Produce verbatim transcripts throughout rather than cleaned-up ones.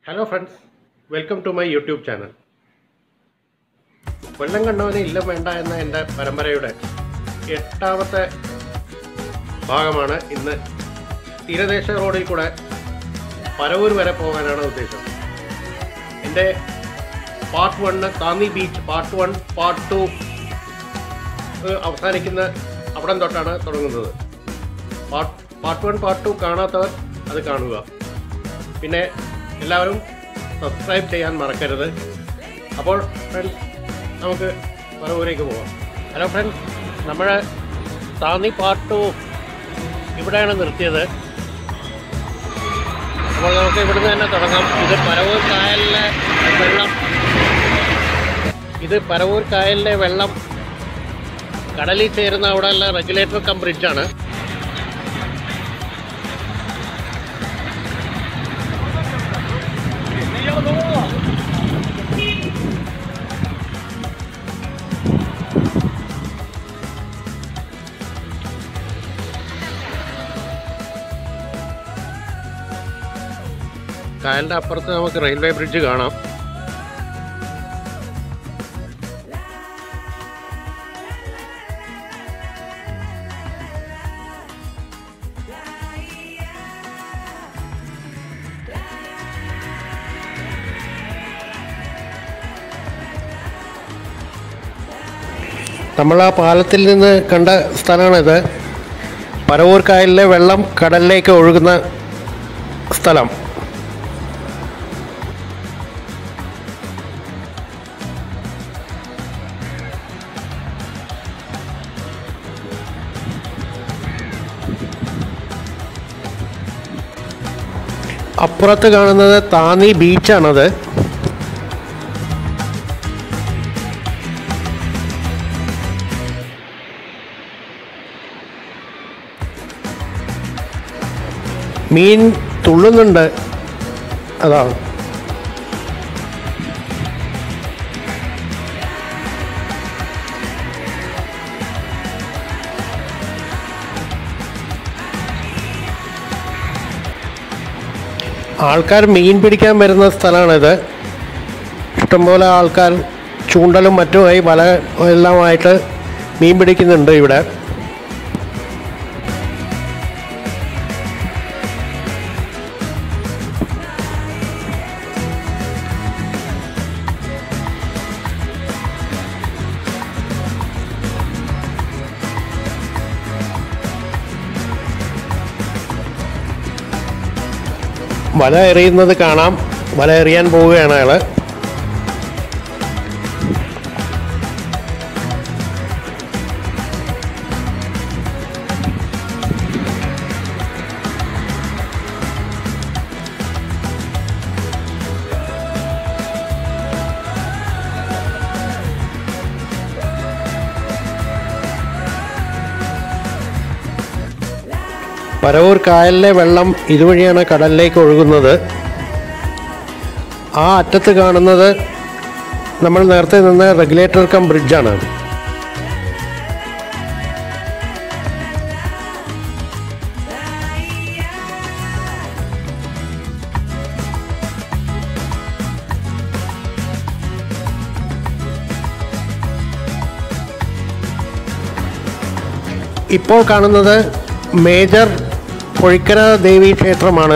Hello friends, welcome to my YouTube channel. കൊല്ലം കണ്ടവന് ഇല്ലം വേണ്ട എന്ന എൻ്റെ പരമ്പരയുടെ എട്ടാമത്തെ ഭാഗമാണ് ഇന്ന്. തീരദേശ റോഡിൽ കൂടെ പരവൂർ വരെ പോകാനാണ് ഉദ്ദേശം. എൻ്റെ part one Thanni beach part one part two അവസാനിക്കുന്ന അവിടം തൊട്ടാണ് തുടങ്ങുന്നത്. Part part one part two കാണാത്തവർ അത് കാണുക. പിന്നെ എല്ലാവരും സബ്സ്ക്രൈബ് ചെയ്യാൻ മറക്കരുത്. അപ്പോൾ ഫ്രണ്ട്സ്, നമുക്ക് പരവൂരേക്ക് പോകാം. ഹലോ ഫ്രണ്ട്സ്, നമ്മൾ താന്നി പാർട്ട് ടു ഇവിടെയാണ് നിർത്തിയത്. അപ്പോൾ നമുക്ക് ഇവിടുന്ന് തന്നെ തുടങ്ങാം. ഇത് പരവൂർ കായലിലെ വെള്ളം ഇത് പരവൂർ കായലിലെ വെള്ളം കടലിൽ ചേരുന്ന അവിടെയുള്ള റെഗുലേറ്റർ കം ബ്രിഡ്ജാണ്. കായലിൻ്റെ അപ്പുറത്ത് നമുക്ക് റെയിൽവേ ബ്രിഡ്ജ് കാണാം. നമ്മൾ ആ പാലത്തിൽ നിന്ന് കണ്ട സ്ഥലമാണിത്. പരവൂർ കായലിലെ വെള്ളം കടലിലേക്ക് ഒഴുകുന്ന സ്ഥലം. അപ്പുറത്ത് കാണുന്നത് താന്നി ബീച്ചാണത്. മീൻ തുള്ളുന്നുണ്ട്, അതാണ്. ആൾക്കാർ മീൻ പിടിക്കാൻ വരുന്ന സ്ഥലമാണിത്. ഇഷ്ടംപോലെ ആൾക്കാർ ചൂണ്ടലും മറ്റുമായി വല എല്ലാമായിട്ട് മീൻ പിടിക്കുന്നുണ്ട് ഇവിടെ. വല എറിയുന്നത് കാണാം. വല എറിയാൻ പോവുകയാണ് അയാൾ. പരവൂർ കായലിലെ വെള്ളം ഇതുവഴിയാണ് കടലിലേക്ക് ഒഴുകുന്നത്. ആ അറ്റത്ത് കാണുന്നത് നമ്മൾ നേരത്തെ നിന്ന റെഗുലേറ്റർ കം ബ്രിഡ്ജാണ്. ഇപ്പോൾ കാണുന്നത് മേജർ പൊഴിക്കര ദേവി ക്ഷേത്രമാണ്.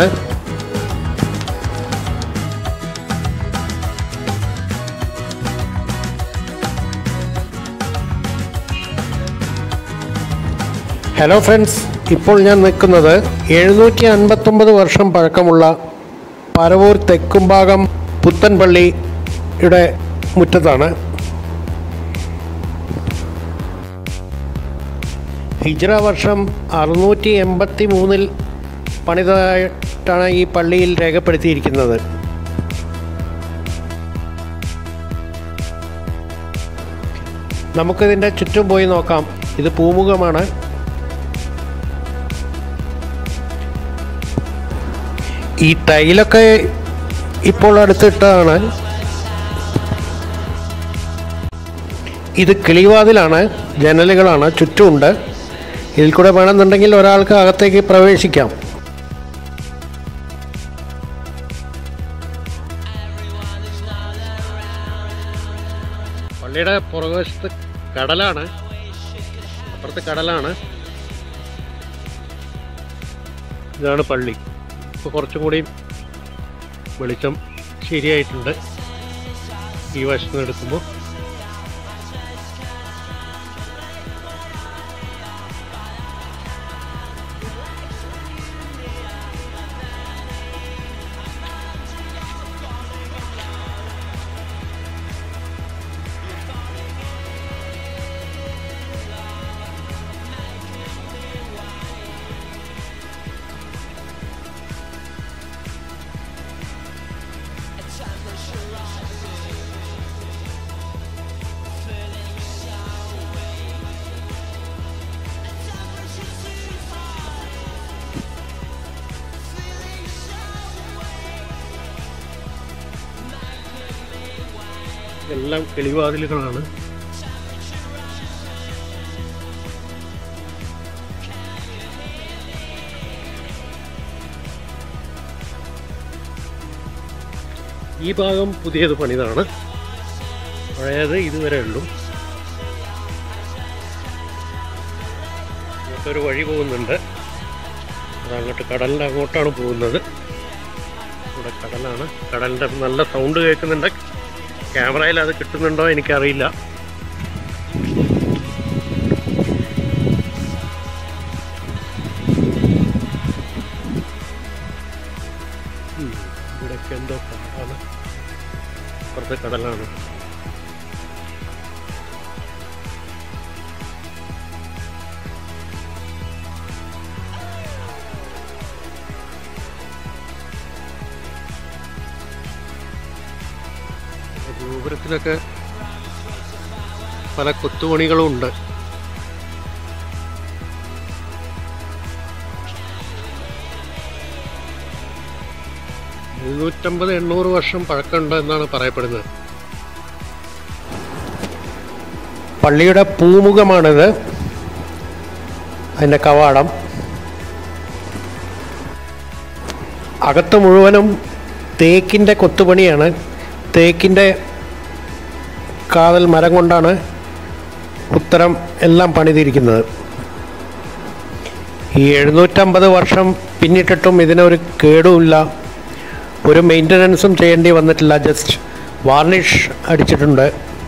ഹലോ ഫ്രണ്ട്സ്, ഇപ്പോൾ ഞാൻ നിൽക്കുന്നത് എഴുന്നൂറ്റി അൻപത്തൊമ്പത് വർഷം പഴക്കമുള്ള പരവൂർ തെക്കുംഭാഗം പുത്തൻപള്ളിയുടെ മുറ്റത്താണ്. ഹിജ്റ വർഷം അറുന്നൂറ്റി എൺപത്തി മൂന്നിൽ പണിതായിട്ടാണ് ഈ പള്ളിയിൽ രേഖപ്പെടുത്തിയിരിക്കുന്നത്. നമുക്കിതിൻ്റെ ചുറ്റും പോയി നോക്കാം. ഇത് പൂമുഖമാണ്. ഈ ടൈലൊക്കെ ഇപ്പോൾ അടുത്തിട്ടതാണ്. ഇത് കിളിവാതിലാണ്, ജനലുകളാണ്, ചുറ്റുമുണ്ട്. ഇതിൽ കൂടെ വേണമെന്നുണ്ടെങ്കിൽ ഒരാൾക്ക് അകത്തേക്ക് പ്രവേശിക്കാം. പള്ളിയുടെ പുറകുവശത്ത് കടലാണ്, അപ്പുറത്ത് കടലാണ്. ഇതാണ് പള്ളി. ഇപ്പോൾ കുറച്ചും കൂടി വെളിച്ചം ശരിയായിട്ടുണ്ട് ഈ വശത്ത് നിന്ന് എടുക്കുമ്പോൾ. എല്ലാം കിളിവാതിലുകളാണ്. ഈ ഭാഗം പുതിയത് പണിതാണ്, പഴയത് ഇതുവരെ ഉള്ളൂ. ഇങ്ങോട്ടൊരു വഴി പോകുന്നുണ്ട്, അതങ്ങോട്ട് കടലിൻ്റെ അങ്ങോട്ടാണ് പോകുന്നത്. ഇവിടെ കടലാണ്. കടലിൻ്റെ നല്ല സൗണ്ട് കേൾക്കുന്നുണ്ട്. ക്യാമറയിൽ അത് കിട്ടുന്നുണ്ടോ എനിക്കറിയില്ല. ഇവിടെയൊക്കെ എന്തോ കാടാണ്, അപ്പുറത്തെ കടലാണ്. ഗോപുരത്തിലൊക്കെ പല കൊത്തുപണികളും ഉണ്ട്. എഴുന്നൂറ്റമ്പത് എണ്ണൂറ് വർഷം പഴക്കമുണ്ട് എന്നാണ് പറയപ്പെടുന്നത്. പള്ളിയുടെ പൂമുഖമാണിത്, അതിൻ്റെ കവാടം. അകത്ത് മുഴുവനും തേക്കിൻ്റെ കൊത്തുപണിയാണ്. തേക്കിൻ്റെ കാതൽ മരം കൊണ്ടാണ് ഉത്തരം എല്ലാം പണിതിരിക്കുന്നത്. ഈ എഴുന്നൂറ്റമ്പത് വർഷം പിന്നിട്ടിട്ടും ഇതിനൊരു കേടുമില്ല, ഒരു മെയിൻ്റനൻസും ചെയ്യേണ്ടി വന്നിട്ടില്ല. ജസ്റ്റ് വാർണിഷ് അടിച്ചിട്ടുണ്ട്.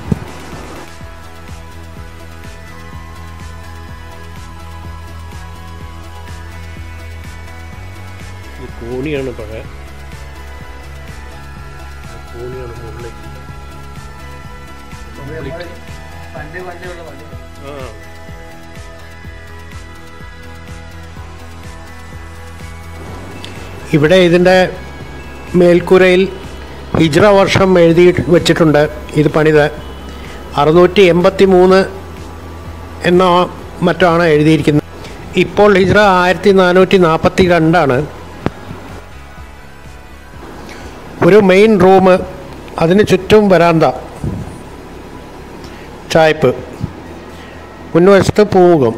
ഈ കോണിയാണ് പഴയ കോണിയാണ് മുകളിലേക്ക്. ആ ഇവിടെ ഇതിൻ്റെ മേൽക്കൂരയിൽ ഹിജ്റ വർഷം എഴുതി വച്ചിട്ടുണ്ട്. ഇത് പണിത് അറുന്നൂറ്റി എൺപത്തി മൂന്ന് എന്ന മറ്റാണ് എഴുതിയിരിക്കുന്നത്. ഇപ്പോൾ ഹിജ്റ ആയിരത്തി നാനൂറ്റി നാൽപ്പത്തി രണ്ടാണ്. ഒരു മെയിൻ റൂം, അതിന് ചുറ്റും വരാന്ത, ചായ്പ്, മുൻവശത്ത് പൂമുഖം.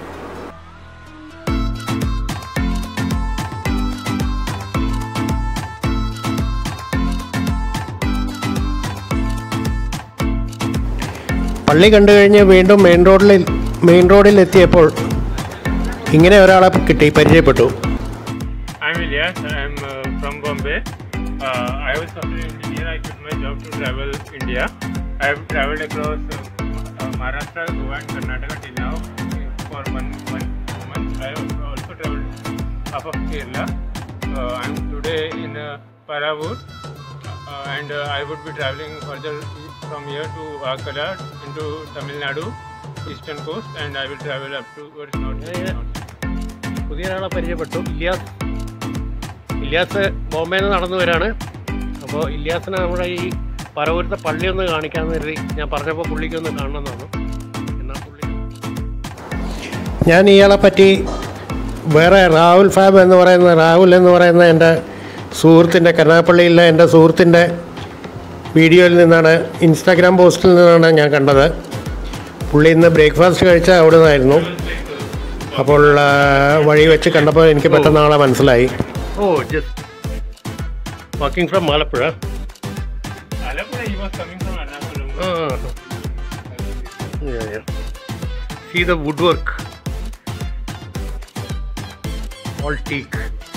പള്ളി കണ്ടു കഴിഞ്ഞ് വീണ്ടും മെയിൻ റോഡിൽ മെയിൻ റോഡിൽ എത്തിയപ്പോൾ ഇങ്ങനെ ഒരാളെ കിട്ടി, പരിചയപ്പെട്ടു. I'm Ilyas. I'm uh, from Bombay. Uh, I was software engineer. I quit my job to travel India. I have traveled across uh, uh, Maharashtra, Goa and Karnataka till now for one, one month. I have also traveled half of Kerala. Uh, I'm today in uh, Paravur uh, and uh, I would be traveling further from here to Vakala into Tamil Nadu, eastern coast, and I will travel up towards north. പുതിയ ഒരാളെ പരിചയപ്പെട്ടു, ഇല്യാസ്. ഇല്യാസ് ബോംബെയിൽ നിന്ന് നടന്നു വരാണ്. അപ്പോൾ ഇല്യാസിനെ നമ്മുടെ ഈ പരവൂരത്തെ പള്ളി ഒന്ന് കാണിക്കാമെന്ന് കരുതി ഞാൻ പറഞ്ഞപ്പോൾ പുള്ളിക്കൊന്ന് കാണണമെന്നാണ്. എന്നാൽ പുള്ളി ഞാൻ ഇയാളെ പറ്റി വേറെ റാഹുൽ ഫാബ് എന്ന് പറയുന്ന രാഹുൽ എന്ന് പറയുന്ന എൻ്റെ സുഹൃത്തിൻ്റെ, കരുനാഗപ്പള്ളിയിലെ എൻ്റെ സുഹൃത്തിൻ്റെ വീഡിയോയിൽ നിന്നാണ്, ഇൻസ്റ്റാഗ്രാം പോസ്റ്റിൽ നിന്നാണ് ഞാൻ കണ്ടത്. പുള്ളി ഇന്ന് ബ്രേക്ക്ഫാസ്റ്റ് കഴിച്ച അവിടെ നിന്നായിരുന്നു. അപ്പോൾ വഴി വെച്ച് കണ്ടപ്പോൾ എനിക്ക് പെട്ടെന്ന് ആളെ മനസ്സിലായി. ഓ, just walking from Alappuzha. Alapura, he was coming from Ernakulam. Ah. Yeah, yeah. See the woodwork. All teak.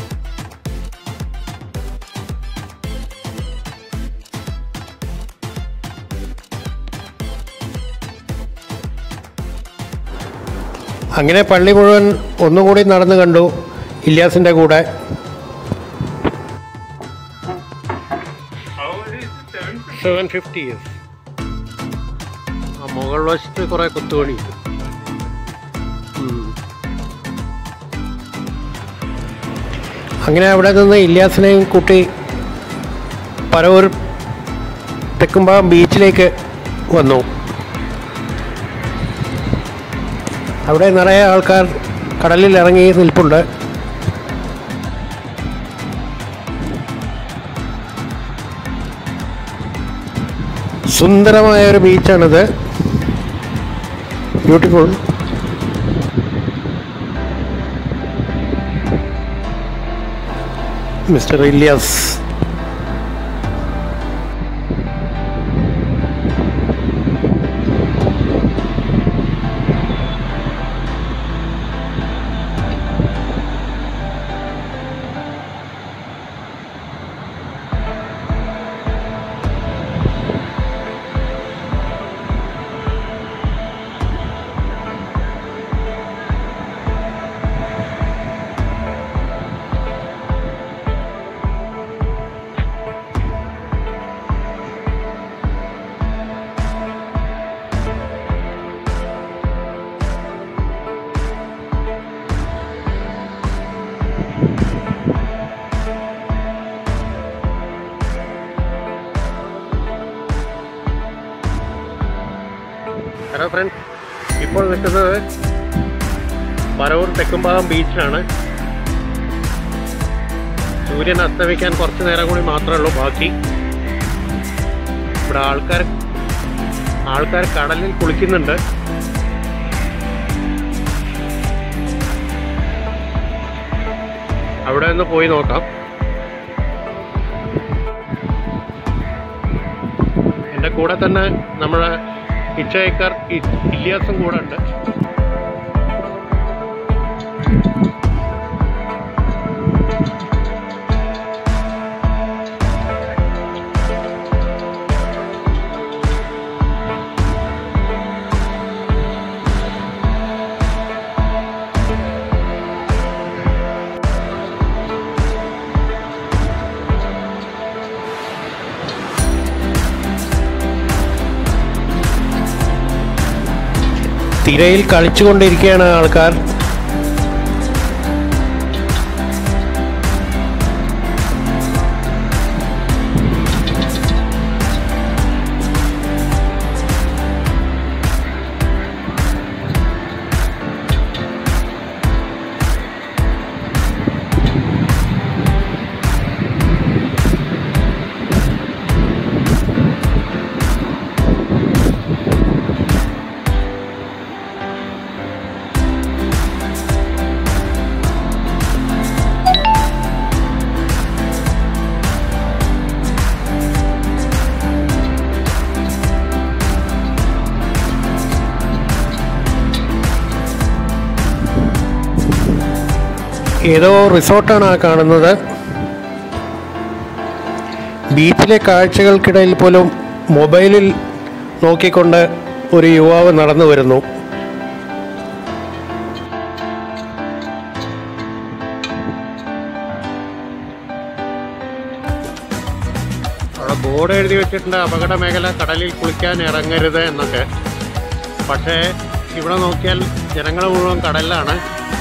അങ്ങനെ പള്ളി മുഴുവൻ ഒന്നുകൂടി നടന്നു കണ്ടു ഇല്യാസിൻ്റെ കൂടെ. Seven fifty years. ആ മുകൾ വശത്ത് കുറേ കുത്തുപണി. അങ്ങനെ അവിടെ നിന്ന് ഇല്യാസിനെയും കൂട്ടി പരവൂർ തെക്കുംഭാഗം ബീച്ചിലേക്ക് വന്നു. അവിടെ നിറയെ ആൾക്കാർ കടലിൽ ഇറങ്ങി നിൽപ്പുണ്ട്. സുന്ദരമായ ഒരു ബീച്ചാണിത്. Beautiful. Mister Ilyas. Hello friends, ഇപ്പോൾ നിൽക്കുന്നത് പരവൂർ തെക്കുംഭാഗം ബീച്ചിലാണ്. സൂര്യൻ അസ്തമിക്കാൻ കുറച്ച് നേരം കൂടി മാത്രമേ ഉള്ളൂ ബാക്കി. ഇവിടെ ആൾക്കാർ ആൾക്കാർ കടലിൽ കുളിക്കുന്നുണ്ട്. അവിടെ നിന്ന് പോയി നോക്കാം. എൻ്റെ കൂടെ തന്നെ നമ്മുടെ ഹിച്ചേക്കർ ഇല്യാസും കൂടെ ഉണ്ട്. തിരയിൽ കളിച്ചുകൊണ്ടിരിക്കുകയാണ് ആൾക്കാർ. ഏതോ റിസോർട്ടാണ് ആ കാണുന്നത്. ബീച്ചിലെ കാഴ്ചകൾക്കിടയിൽ പോലും മൊബൈലിൽ നോക്കിക്കൊണ്ട് ഒരു യുവാവ് നടന്നു വരുന്നു. അവിടെ ബോർഡ് എഴുതി വെച്ചിട്ടുണ്ട്, അപകട മേഖല, കടലിൽ കുളിക്കാൻ ഇറങ്ങരുത് എന്നൊക്കെ. പക്ഷേ ഇവിടെ നോക്കിയാൽ ജനങ്ങൾ മുഴുവൻ കടലിലാണ്.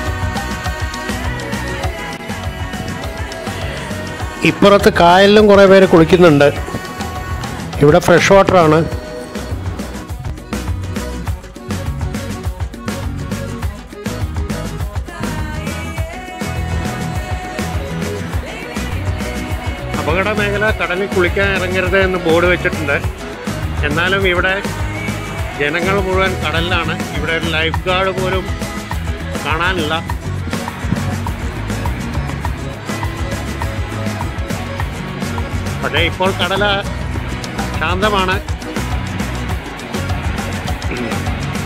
ഇപ്പുറത്ത് കായലിലും കുറേ പേര് കുളിക്കുന്നുണ്ട്. ഇവിടെ ഫ്രഷ് വാട്ടറാണ്. അപകട മേഖല, കടലിൽ കുളിക്കാൻ ഇറങ്ങരുത് എന്ന് ബോർഡ് വെച്ചിട്ടുണ്ട്. എന്നാലും ഇവിടെ ജനങ്ങൾ മുഴുവൻ കടലിലാണ്. ഇവിടെ ഒരു ലൈഫ് ഗാർഡ് പോലും കാണാനില്ല. പക്ഷേ ഇപ്പോൾ കടൽ ശാന്തമാണ്.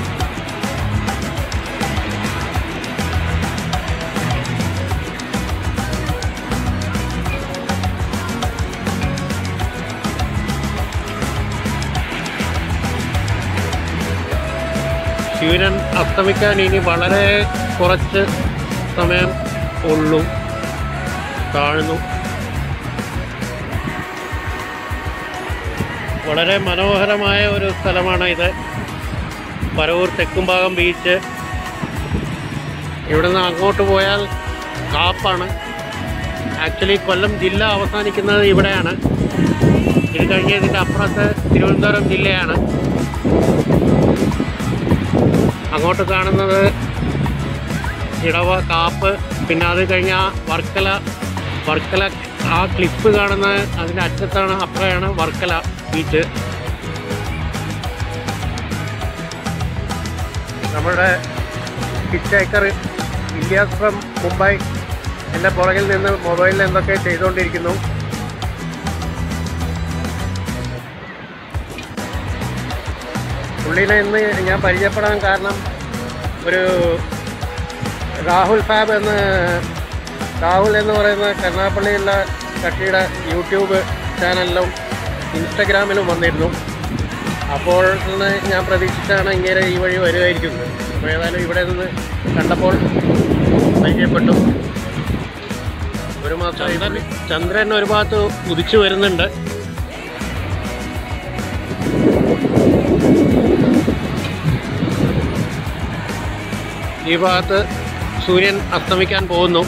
സൂര്യൻ അസ്തമിക്കാൻ ഇനി വളരെ കുറച്ച് സമയം ഉള്ളൂ. താഴ്ന്നു. വളരെ മനോഹരമായ ഒരു സ്ഥലമാണ് ഇത്. പരവൂർ തെക്കുംഭാഗം ബീച്ച്. ഇവിടുന്ന് അങ്ങോട്ട് പോയാൽ കാപ്പാണ്. ആക്ച്വലി കൊല്ലം ജില്ല അവസാനിക്കുന്നത് ഇവിടെയാണ്. ഇത് കഴിഞ്ഞ് ഇതിൻ്റെ അപ്പുറത്ത് തിരുവനന്തപുരം ജില്ലയാണ്. അങ്ങോട്ട് കാണുന്നത് ഇടവ, കാപ്പ്, പിന്നെ അത് കഴിഞ്ഞാൽ വർക്കല. വർക്കല ആ ക്ലിപ്പ് കാണുന്ന അതിൻ്റെ അറ്റത്താണ്, അപ്പുറമാണ് വർക്കല ബീച്ച്. നമ്മുടെ ഹിച്ചൈക്കർ ഇലിയാസ് ഫ്രം മുംബൈ എൻ്റെ പുറകിൽ നിന്ന് മൊബൈലിൽ എന്തൊക്കെ ചെയ്തുകൊണ്ടിരിക്കുന്നു. പുള്ളിനെ ഇന്ന് ഞാൻ പരിചയപ്പെടാൻ കാരണം ഒരു രാഹുൽ ഫാബ് എന്ന് രാഹുൽ എന്ന് പറയുന്ന കരുനാഗപ്പള്ളിയുള്ള കക്ഷിയുടെ യൂട്യൂബ് ചാനലിലും ഇൻസ്റ്റഗ്രാമിലും വന്നിരുന്നു. അപ്പോൾ നിന്ന് ഞാൻ പ്രതീക്ഷിച്ചാണ് ഇങ്ങനെ ഈ വഴി വരുമായിരിക്കുന്നത്. അപ്പോൾ ഏതായാലും ഇവിടെ നിന്ന് കണ്ടപ്പോൾ പരിചയപ്പെട്ടു. ഒരു മാസമായി ചന്ദ്രൻ ഒരു ഭാഗത്ത് ഉദിച്ചു വരുന്നുണ്ട്. ഈ ഭാഗത്ത് സൂര്യൻ അസ്തമിക്കാൻ പോകുന്നു.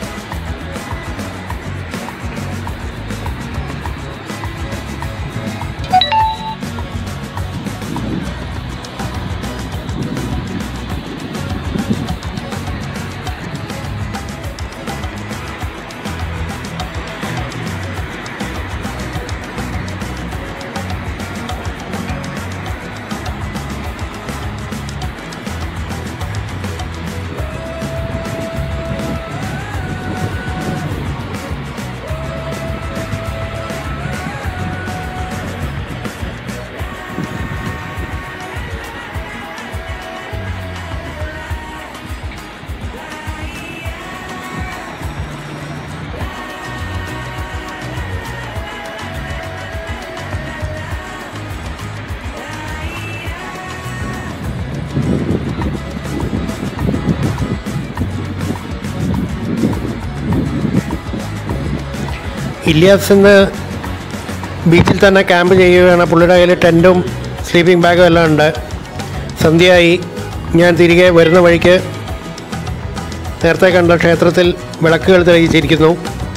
ഇലിയാസ് ഇന്ന് ബീച്ചിൽ തന്നെ ക്യാമ്പ് ചെയ്യുകയാണ്. പുള്ളിയുടെ കയ്യിൽ ടെൻറ്റും സ്ലീപ്പിംഗ് ബാഗും എല്ലാം ഉണ്ട്. സന്ധ്യയായി. ഞാൻ തിരികെ വരുന്ന വഴിക്ക് നേരത്തെ കണ്ട ക്ഷേത്രത്തിൽ വിളക്കുകൾ തെളിയിച്ചിരിക്കുന്നു.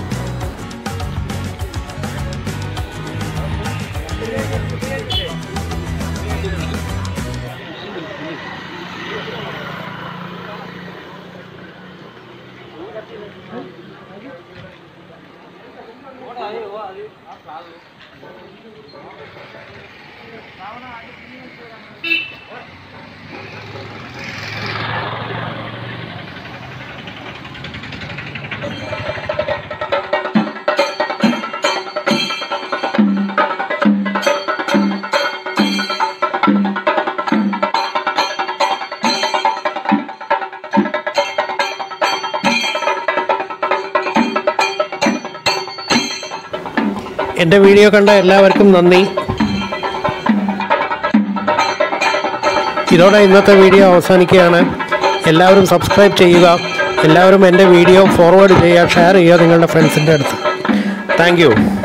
എൻ്റെ വീഡിയോ കണ്ട എല്ലാവർക്കും നന്ദി. ഇതോടെ ഇന്നത്തെ വീഡിയോ അവസാനിക്കുകയാണ്. എല്ലാവരും സബ്സ്ക്രൈബ് ചെയ്യുക. എല്ലാവരും എൻ്റെ വീഡിയോ ഫോർവേഡ് ചെയ്യുക, ഷെയർ ചെയ്യുക നിങ്ങളുടെ ഫ്രണ്ട്സിൻ്റെ അടുത്ത്. Thank U.